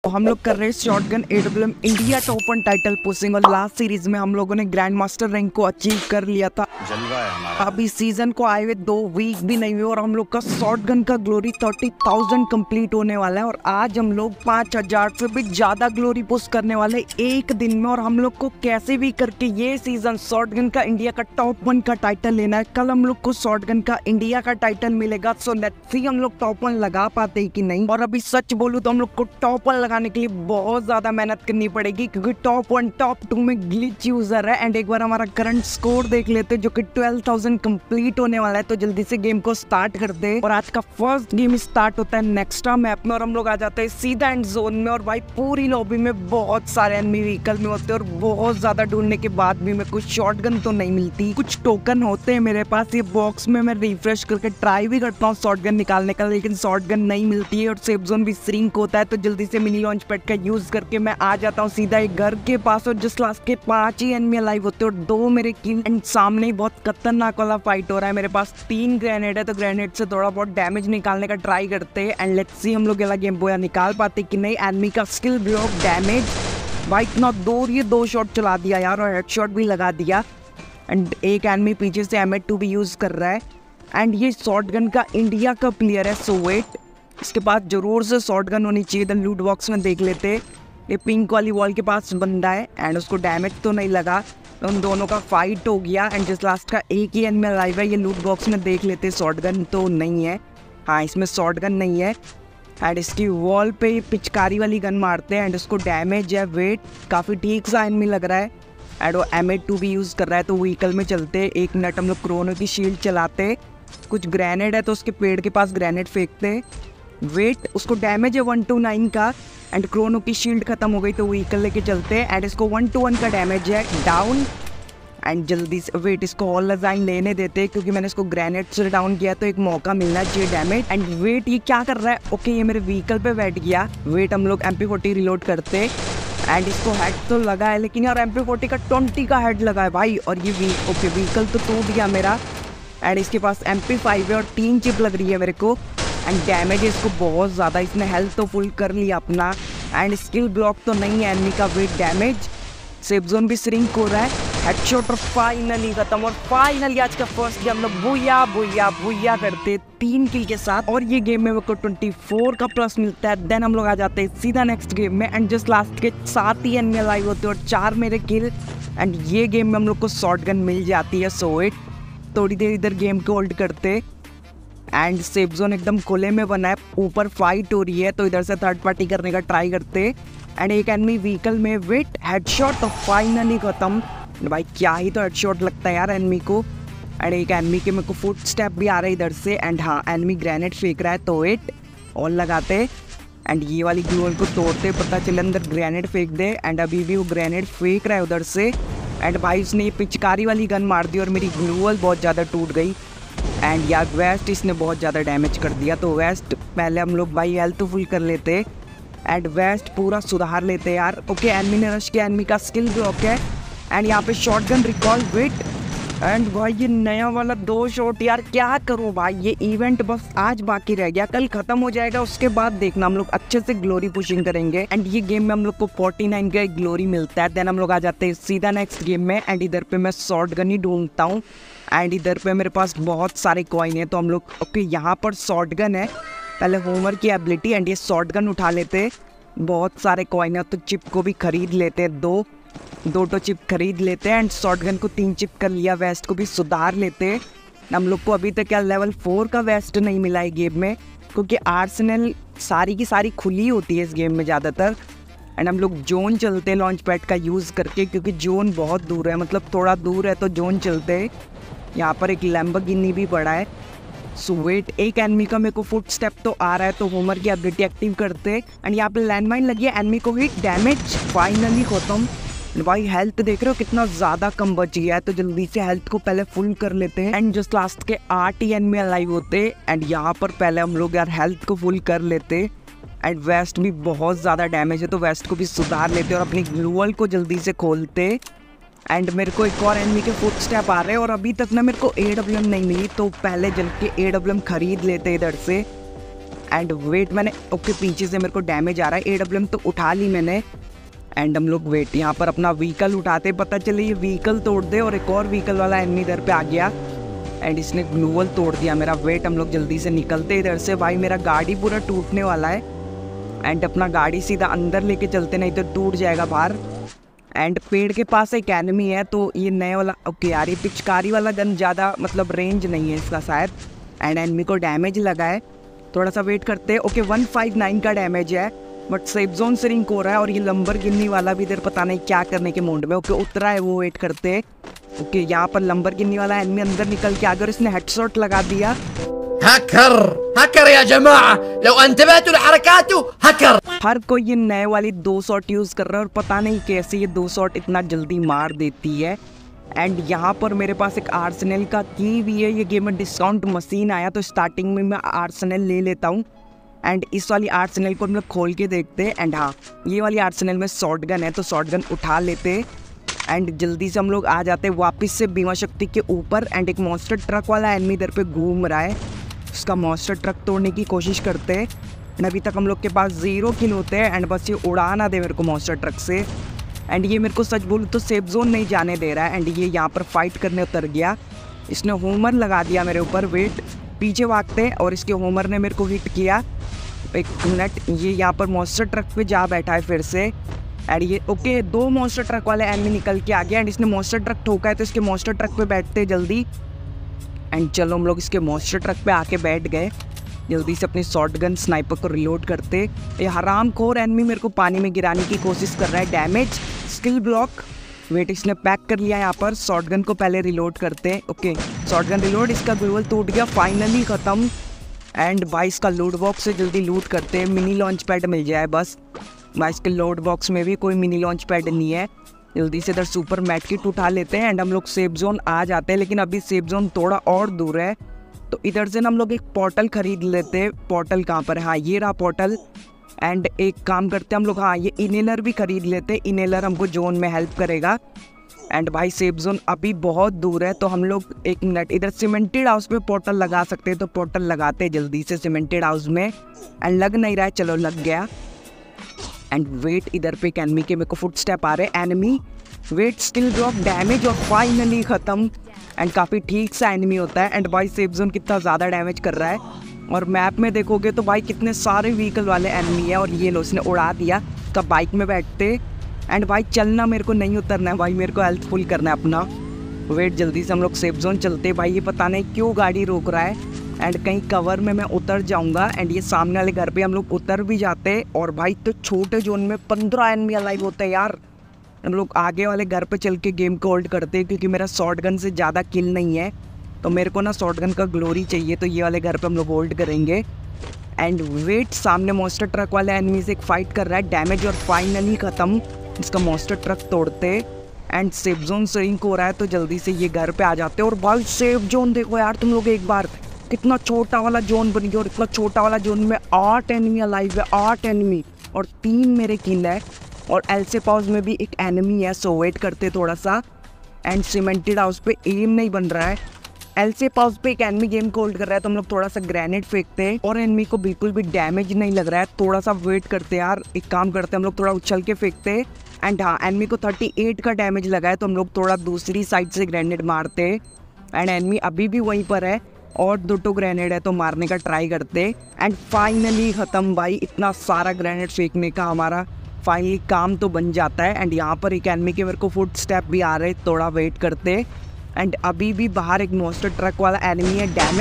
तो हम लोग कर रहे हैं shotgun AWM India top 1 title pushing और लास्ट सीरीज में हम लोगों ने ग्रैंड मास्टर रैंक को अचीव कर लिया था। जलवा है हमारा। अभी सीजन को आए हुए 2 वीक भी नहीं हुए और हम लोग का शॉटगन का ग्लोरी 30,000 कंप्लीट होने वाला है और आज हम लोग 5,000 से भी ज्यादा ग्लोरी पुश करने वाले एक दिन में। और हम लोग को कैसे भी करके ये सीजन शॉटगन का इंडिया का टॉप 1 का टाइटल लेना है। कल हम लोग को शॉटगन का इंडिया का टाइटल मिलेगा, सो लेट्स सी हम लोग टॉप 1 लगा पाते हैं कि नहीं। और अभी सच बोलूं तो हम लोग को टॉप 1 लगाने के लिए बहुत ज्यादा मेहनत करनी पड़ेगी क्योंकि टॉप 1 टॉप 2 में ग्लिच यूजर है। एंड एक बार हमारा करंट स्कोर देख लेते हैं जो कि 12,000 कंप्लीट होने वाला है। तो जल्दी से गेम को स्टार्ट करते हैं और आज का फर्स्ट गेम स्टार्ट होता है नेक्स्ट्रा मैप में और हम लोग आ जाते हैं सीधा एंड जोन में। और भाई पूरी लॉबी में बहुत सारे एनिमी व्हीकल में होते हैं और बहुत ज्यादा ढूंढने के बाद भी मैं कुछ शॉटगन तो नहीं मिलती। कुछ टोकन होते हैं मेरे पास, ये बॉक्स में मैं रिफ्रेश करके ट्राई भी करता हूँ शॉटगन निकालने का, लेकिन शॉटगन नहीं मिलती है और सेफ जोन भी श्रिंक होता है। तो जल्दी से मिनी लॉन्च पैड का यूज करके मैं आ जाता हूँ सीधा एक घर के पास और जस्ट लास्ट के 5 ही एनिमी लाइव होते हैं और 2 मेरे किल। एंड सामने ही बहुत खतरनाक वाला फाइट हो रहा है। मेरे पास 3 ग्रेनेड है तो ग्रेनेड से थोड़ा बहुत डैमेज निकालने का ट्राई करते हैं। एंड लेट्स सी हम लोग अगला गेम बोया निकाल पाते कि नहीं। एनिमी का स्किल ब्लॉक डैमेज, भाई इतना दूर ये 2 शॉट चला दिया यार और हेडशॉट भी लगा दिया। एंड एक एनिमी पीछे से M2 भी यूज कर रहा है। एंड ये शॉटगन का इंडिया का प्लेयर है सोवेट, इसके पास जरूर से शॉटगन होनी चाहिए। द लूट बॉक्स में देख लेते, ये पिंक वाली वॉल के पास बंदा है एंड उसको डैमेज तो नहीं लगा। तो उन दोनों का फाइट हो गया एंड जिस लास्ट का एक ही एनिमी लाइव है। ये लूट बॉक्स में देख लेते, शॉटगन तो नहीं है, हाँ इसमें शॉटगन नहीं है। एंड इसकी वॉल पे पिचकारी वाली गन मारते हैं एंड उसको डैमेज है। वेट काफ़ी ठीक सा एनिमी लग रहा है एंड वो M2 भी यूज़ कर रहा है। तो व्हीकल में चलते, एक मिनट हम लोग क्रोनो की शील्ड चलाते, कुछ ग्रेनेड है तो उसके पेड़ के पास ग्रेनेड फेंकते। वेट उसको डैमेज है 129 का एंड क्रोनो की शील्ड खत्म हो गई तो व्हीकल लेके चलते हैं एंड इसको 121 का डैमेज है, डाउन। एंड जल्दी से वेट इसको ऑल डिजाइन लेने देते क्योंकि मैंने इसको ग्रेनेड से डाउन किया तो एक मौका मिलना चाहिए डैमेज। एंड वेट ये क्या कर रहा है, ओके ये मेरे व्हीकल पे बैठ गया। वेट हम लोग MP40 रिलोड करते एंड इसको हेड तो लगा है लेकिन यार MP40 का 20 का हेड लगा है भाई। और ये ओके व्हीकल तो टूट गया मेरा। एंड इसके पास MP5 है और 3 चिप लग रही है मेरे को एंड डैमेज है इसको बहुत ज़्यादा। इसने हेल्थ तो फुल कर लिया अपना एंड स्किल ब्लॉक तो नहीं है एनिमी का। वेट डैमेज, सेफ जोन भी श्रिंक हो रहा है, हेडशॉट और फाइनली खत्म। और फाइनली आज का फर्स्ट गेम हम लोग बुया बुया बुया करते 3 किल के साथ और ये गेम में मेरे को 24 का प्लस मिलता है। देन हम लोग आ जाते हैं सीधा नेक्स्ट गेम में एंड जस्ट लास्ट के 7 ही एनिमी लाइव होते हैं और 4 मेरे किल। एंड ये गेम में हम लोग को शॉटगन मिल जाती है। सो इट थोड़ी देर इधर गेम को होल्ड करते एंड सेफ जोन एकदम खुले में बना है, ऊपर फाइट हो रही है तो इधर से थर्ड पार्टी करने का ट्राई करते एंड एक एनिमी व्हीकल में। वेट हेडशॉट और फाइनली खत्म। भाई क्या ही तो हेडशॉट लगता है यार एनिमी को। एंड एक एनिमी के मेरे को फुट स्टेप भी आ रहा है इधर से एंड हाँ एनिमी ग्रेनेड फेंक रहा है तो वेट और लगाते एंड ये वाली ग्लूवल को तोड़ते, पता चले अंदर ग्रेनेड फेंक दे एंड अभी भी वो ग्रेनेड फेंक रहा है उधर से। एंड भाई उसने ये पिचकारी वाली गन मार दी और मेरी ग्लूवल बहुत ज़्यादा टूट गई। एंड यार वेस्ट इसने बहुत ज़्यादा डैमेज कर दिया तो वेस्ट पहले हम लोग भाई हेल्थ फुल कर लेते एंड वेस्ट पूरा सुधार लेते यार। ओके एनिमी ने रश किया, एनिमी का स्किल ब्लॉक है एंड यहाँ पे शॉटगन रिकॉल। वेट एंड भाई ये नया वाला 2 शॉट, यार क्या करूँ भाई। ये इवेंट बस आज बाकी रह गया, कल खत्म हो जाएगा, उसके बाद देखना हम लोग अच्छे से ग्लोरी पुशिंग करेंगे। एंड ये गेम में हम लोग को 49 का ग्लोरी मिलता है। देन हम लोग आ जाते हैं सीधा नेक्स्ट गेम में एंड इधर पे मैं शॉटगन ही ढूंढता हूँ एंड इधर पे मेरे पास बहुत सारे कॉइन है तो हम लोग ओके यहाँ पर शॉटगन है, पहले होमर की एबिलिटी एंड ये शॉटगन उठा लेते। बहुत सारे कॉइन है तो चिप को भी खरीद लेते, 2 तो चिप खरीद लेते हैं एंड शॉटगन को 3 चिप कर लिया। वेस्ट को भी सुधार लेते। हम लोग को अभी तक क्या लेवल 4 का वेस्ट नहीं मिला है गेम में क्योंकि आर्सेनल सारी की सारी खुली होती है इस गेम में ज़्यादातर। एंड हम लोग जोन चलते लॉन्च पैड का यूज़ करके क्योंकि जोन बहुत दूर है, मतलब थोड़ा दूर है तो जोन चलते। यहाँ पर एक लैम्बोर्गिनी भी पड़ा है। सो वेट एक एनिमी का मेरे को फुट स्टेप तो आ रहा है तो होमर की एबिलिटी एक्टिव करते एंड यहाँ पे लैंडमाइन लगी है, एनिमी को हिट, डैमेज फाइनली खत्म। भाई हेल्थ देख रहे हो कितना ज़्यादा कम बची है तो जल्दी से हेल्थ को पहले फुल कर लेते हैं एंड जस्ट लास्ट के 8 ही एनिमी लाइव होते एंड यहाँ पर पहले हम लोग यार हेल्थ को फुल कर लेते एंड वेस्ट भी बहुत ज़्यादा डैमेज है तो वेस्ट को भी सुधार लेते और अपनी ग्लूवल को जल्दी से खोलते। एंड मेरे को एक और एनिमी के फुट स्टेप आ रहे हैं और अभी तक ना मेरे को AWM नहीं मिली तो पहले जल के AWM खरीद लेते इधर से। एंड वेट मैंने ओके पीछे से मेरे को डैमेज आ रहा है। AWM तो उठा ली मैंने। एंड हम लोग वेट यहाँ पर अपना व्हीकल उठाते, पता चले ये व्हीकल तोड़ दे और एक और व्हीकल वाला एनिमी इधर पे आ गया एंड इसने ग्लूवल तोड़ दिया मेरा। वेट हम लोग जल्दी से निकलते इधर से। भाई मेरा गाड़ी पूरा टूटने वाला है एंड अपना गाड़ी सीधा अंदर लेके चलते, नहीं तो टूट जाएगा बाहर। एंड पेड़ के पास एक एनिमी है, तो ये नए वाला ओके यार, ये पिचकारी वाला गन ज़्यादा मतलब रेंज नहीं है इसका शायद। एंड एनिमी को डैमेज लगा है, थोड़ा सा वेट करते हैं। ओके 159 का डैमेज है, बट सेफ जोन श्रिंक हो रहा है और ये लंबरगिनी वाला भी इधर पता नहीं क्या करने के मूड में। ओके उतरा है वो, वेट करते हैं। ओके यहाँ पर लंबरगिनी वाला एनिमी अंदर निकल के आगे और इसने हेडशॉट लगा दिया। हैकर या जमाआ, लो अंतबहतु लहरकातु हैकर। हर कोई ये नए वाली 2 शॉट यूज़ कर रहा है और पता नहीं कैसे ये 2 शॉट इतना जल्दी मार देती है। एंड यहाँ पर मेरे पास एक आर्सेनल का की भी है। ये गेम में डिस्काउंट मशीन आया तो स्टार्टिंग में मैं आर्सेनल ले लेता हूँ। एंड इस वाली आर्सेनल को हम लोग खोल के देखते हैं। एंड हाँ, ये वाली आर्सेनल में शॉटगन है तो शॉटगन उठा लेते। एंड जल्दी से हम लोग आ जाते हैं वापस से बीमा शक्ति के ऊपर। एंड एक मॉन्स्टर ट्रक वाला एनिमी इधर पे घूम रहा है, उसका मॉन्स्टर ट्रक तोड़ने की कोशिश करते हैं। एंड अभी तक हम लोग के पास 0 किल होते हैं। एंड बस ये उड़ा ना दे मेरे को मॉन्स्टर ट्रक से। एंड ये मेरे को सच बोलूँ तो सेफ जोन नहीं जाने दे रहा है। एंड ये यहाँ पर फाइट करने उतर गया, इसने होमर लगा दिया मेरे ऊपर। वेट पीछे भागते और इसके होमर ने मेरे को हिट किया। एक मिनट, ये यहाँ पर मॉन्स्टर ट्रक पे जा बैठा है फिर से। एंड ये ओके 2 मॉन्स्टर ट्रक वाले एनिमी निकल के आ गया एंड इसने मॉन्स्टर ट्रक ठोका है तो इसके मॉन्स्टर ट्रक पे बैठते जल्दी। एंड चलो हम लोग इसके मॉन्स्टर ट्रक पे आके बैठ गए। जल्दी से अपनी शॉटगन स्नाइपर को रिलोड करते। ये हरामखोर एनिमी मेरे को पानी में गिराने की कोशिश कर रहा है। Damage, skill block. वेट इसने पैक कर लिया यहाँ पर। शॉटगन को पहले रिलोड करते। ओके शॉटगन रिलोड, इसका ग्लूवल टूट गया, फाइनली ख़त्म। एंड भाई इसका लूट बॉक्स से जल्दी लूट करते हैं, मिनी लॉन्च पैड मिल जाए बस। भाई इसके लूट बॉक्स में भी कोई मिनी लॉन्च पैड नहीं है। जल्दी से इधर सुपर मैट किट उठा लेते हैं एंड हम लोग सेफ जोन आ जाते हैं। लेकिन अभी सेफ जोन थोड़ा और दूर है तो इधर से ना हम लोग एक पोर्टल खरीद लेते हैं। पोर्टल कहाँ पर है? हाँ ये रहा पोर्टल। एंड एक काम करते हैं हम लोग, हाँ ये इनेलर भी खरीद लेते हैं। इनेलर हमको जोन में हेल्प करेगा। एंड भाई सेफ जोन अभी बहुत दूर है तो हम लोग एक मिनट इधर सीमेंटेड हाउस में पोर्टल लगा सकते हैं, तो पोर्टल लगाते हैं जल्दी से सीमेंटेड हाउस में। एंड लग नहीं रहा है, चलो लग गया। एंड वेट इधर पे एक एनिमी के मेरे को फुट स्टेप आ रहे हैं। Enemy wait, skill drop, damage और फाइनली ख़त्म। एंड काफ़ी ठीक सा एनिमी होता है। एंड भाई सेफ जोन कितना ज़्यादा डैमेज कर रहा है और मैप में देखोगे तो भाई कितने सारे व्हीकल वाले एनिमी है। और ये लो इसने उड़ा दिया। तब बाइक में बैठते एंड भाई चलना मेरे को नहीं उतरना है भाई, मेरे को हेल्थ फुल करना है अपना। वेट जल्दी से हम लोग सेफ जोन चलते। भाई ये पता नहीं क्यों गाड़ी रोक रहा है। एंड कहीं कवर में मैं उतर जाऊंगा। एंड ये सामने वाले घर पे हम लोग उतर भी जाते। और भाई तो छोटे जोन में 15 एनिमी अलाइव होते हैं यार। हम लोग आगे वाले घर पे चल के गेम को होल्ड करते हैं क्योंकि मेरा शॉटगन से ज़्यादा किल नहीं है तो मेरे को ना शॉटगन का ग्लोरी चाहिए, तो ये वाले घर पे हम लोग होल्ड करेंगे। एंड वेट सामने मॉन्स्टर ट्रक वाले एनिमी से एक फाइट कर रहा है, डैमेज और फाइनली ख़त्म। इसका मॉन्स्टर ट्रक तोड़ते एंड सेफ जोन श्रिंक हो रहा है तो जल्दी से ये घर पे आ जाते। और भाई सेफ जोन देखो यार तुम लोग एक बार, कितना छोटा वाला जोन बन गया। और इतना छोटा वाला जोन में 8 एनिमी अलाइव है, 8 एनिमी और 3 मेरे किल है। और एलसे पाउस में भी एक एनिमी है, सो वेट करते थोड़ा सा। एंड सीमेंटेड हाउस पे एम नहीं बन रहा है। एलसे पाउस पे एक एनिमी गेम को होल्ड कर रहा है तो हम लोग थोड़ा सा ग्रेनेड फेंकते हैं और एनिमी को बिल्कुल भी डैमेज नहीं लग रहा है। थोड़ा सा वेट करते हैं यार, एक काम करते हैं हम लोग थोड़ा उछल के फेंकते हैं। एंड हाँ एनिमी को 38 का डैमेज लगा है तो हम लोग थोड़ा दूसरी साइड से ग्रेनेड मारते हैं। एंड एनिमी अभी भी वहीं पर है और 2 ग्रेनेड है तो मारने का ट्राई करते। एंड फाइनली ख़त्म। भाई इतना सारा ग्रेनेड फेंकने का हमारा फाइनली काम तो बन जाता है। एंड यहाँ पर एक एनिमी के मेरे को फुट स्टेप भी आ रहे, थोड़ा वेट करते। एंड अभी भी बाहर एक मॉन्स्टर ट्रक वाला एनिमी है,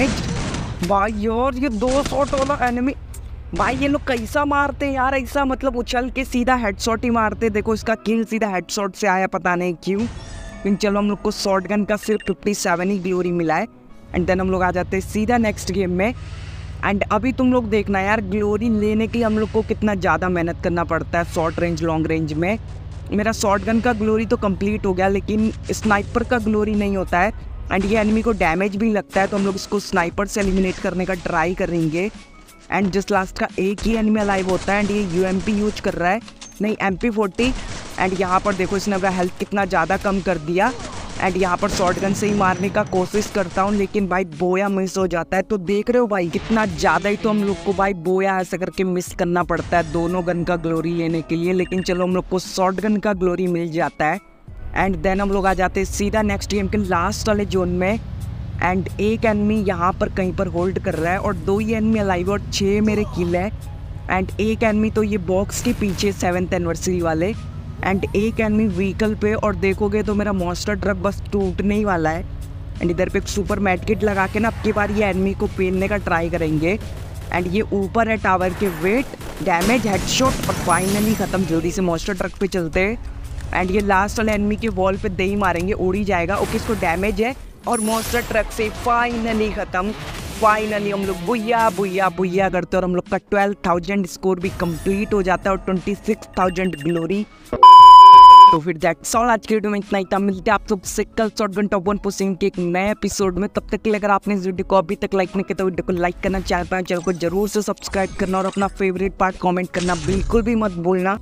डैमेज। भाई यार ये 2 शॉट वाला एनिमी, भाई ये लोग कैसा मारते हैं यार, ऐसा मतलब उछल के सीधा हेडशॉट ही मारते। देखो इसका किल सीधा हेडशॉट से आया, पता नहीं क्यों। लेकिन चलो हम लोग को शॉटगन का सिर्फ 57 ही ग्लोरी मिला है। एंड देन हम लोग आ जाते हैं सीधा नेक्स्ट गेम में। एंड अभी तुम लोग देखना यार, ग्लोरी लेने के लिए हम लोग को कितना ज़्यादा मेहनत करना पड़ता है शॉर्ट रेंज लॉन्ग रेंज में। मेरा शॉटगन का ग्लोरी तो कंप्लीट हो गया लेकिन स्नाइपर का ग्लोरी नहीं होता है। एंड ये एनिमी को डैमेज भी लगता है तो हम लोग इसको स्नाइपर से एलिमिनेट करने का ट्राई करेंगे। एंड जस्ट लास्ट का एक ही एनिमी अलाइव होता है एंड ये UMP यूज कर रहा है, नहीं MP40। एंड यहाँ पर देखो इसने अपना हेल्थ कितना ज़्यादा कम कर दिया। एंड यहाँ पर शॉटगन से ही मारने का कोशिश करता हूँ, लेकिन भाई बोया मिस हो जाता है। तो देख रहे हो भाई कितना ज़्यादा ही तो हम लोग को भाई बोया ऐसे करके मिस करना पड़ता है दोनों गन का ग्लोरी लेने के लिए। लेकिन चलो हम लोग को शॉटगन का ग्लोरी मिल जाता है। एंड देन हम लोग आ जाते हैं सीधा नेक्स्ट गेम के लास्ट वाले जोन में। एंड एक एनिमी यहाँ पर कहीं पर होल्ड कर रहा है और 2 ही एनिमी अलाइव और 6 मेरे किल है। एंड एक एनिमी तो ये बॉक्स के पीछे 7th एनिवर्सरी वाले, एंड एक एनिमी व्हीकल पे। और देखोगे तो मेरा मॉन्स्टर ट्रक बस टूटने ही वाला है। एंड इधर पे एक सुपर मैडकिट लगा के ना अब की बार ये एनिमी को पेलने का ट्राई करेंगे। एंड ये ऊपर है टावर के, वेट, डैमेज, हेडशॉट और फाइनली ख़त्म। जल्दी से मॉन्स्टर ट्रक पे चलते हैं। एंड ये लास्ट वाले एनिमी के वॉल पे दे ही मारेंगे, उड़ ही जाएगा। ओके इसको डैमेज है और मॉन्स्टर ट्रक से फाइनली ख़त्म। फाइनली हम लोग बुया बुया बुया करते हैं और हम लोग का 12,000 स्कोर भी कंप्लीट हो जाता है और 26,000 ग्लोरी। तो फिर दैट्स ऑल, आज के वीडियो में इतना ही था। मिलते हैं आप सबसे कल शॉटगन टॉप 1 पुशिंग के एक नए एपिसोड में। तब तक के लिए अगर आपने इस वीडियो को अभी तक लाइक नहीं किया तो वीडियो को लाइक करना, चैनल को जरूर से सब्सक्राइब करना और अपना फेवरेट पार्ट कमेंट करना बिल्कुल भी मत भूलना।